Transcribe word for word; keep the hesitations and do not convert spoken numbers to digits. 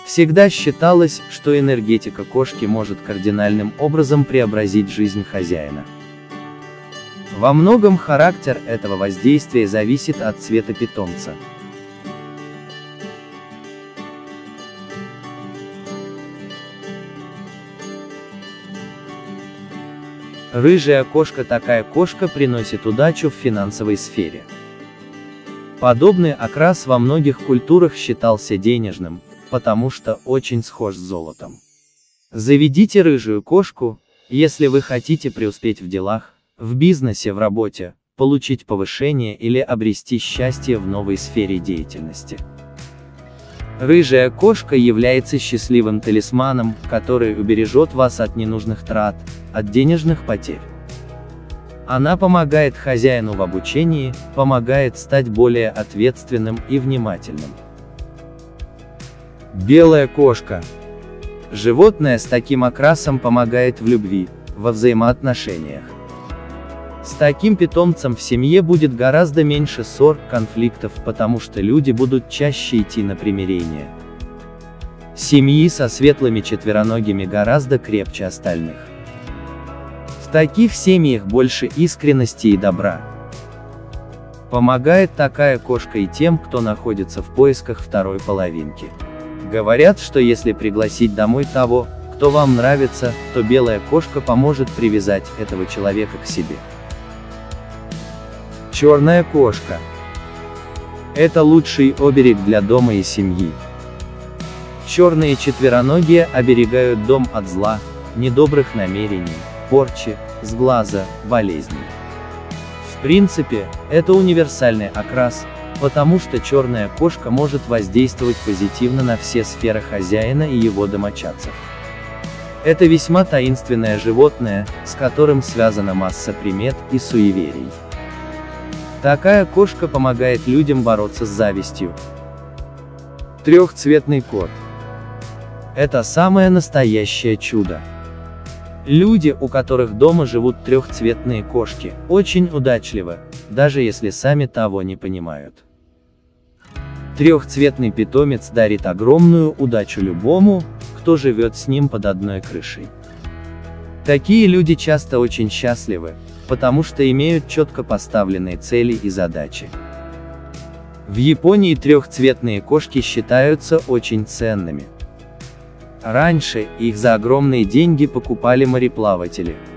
Всегда считалось, что энергетика кошки может кардинальным образом преобразить жизнь хозяина. Во многом характер этого воздействия зависит от цвета питомца. Рыжая кошка. Такая кошка приносит удачу в финансовой сфере. Подобный окрас во многих культурах считался денежным, потому что очень схож с золотом. Заведите рыжую кошку, если вы хотите преуспеть в делах, в бизнесе, в работе, получить повышение или обрести счастье в новой сфере деятельности. Рыжая кошка является счастливым талисманом, который убережет вас от ненужных трат, от денежных потерь. Она помогает хозяину в обучении, помогает стать более ответственным и внимательным. Белая кошка. Животное с таким окрасом помогает в любви, во взаимоотношениях. С таким питомцем в семье будет гораздо меньше ссор, конфликтов, потому что люди будут чаще идти на примирение. Семьи со светлыми четвероногими гораздо крепче остальных. В таких семьях больше искренности и добра. Помогает такая кошка и тем, кто находится в поисках второй половинки. Говорят, что если пригласить домой того, кто вам нравится, то белая кошка поможет привязать этого человека к себе. Черная кошка. Это лучший оберег для дома и семьи. Черные четвероногие оберегают дом от зла, недобрых намерений, порчи, сглаза, болезней. В принципе, это универсальный окрас, потому что черная кошка может воздействовать позитивно на все сферы хозяина и его домочадцев. Это весьма таинственное животное, с которым связана масса примет и суеверий. Такая кошка помогает людям бороться с завистью. Трехцветный кот. Это самое настоящее чудо. Люди, у которых дома живут трехцветные кошки, очень удачливы, даже если сами того не понимают. Трехцветный питомец дарит огромную удачу любому, кто живет с ним под одной крышей. Такие люди часто очень счастливы, потому что имеют четко поставленные цели и задачи. В Японии трехцветные кошки считаются очень ценными. Раньше их за огромные деньги покупали мореплаватели,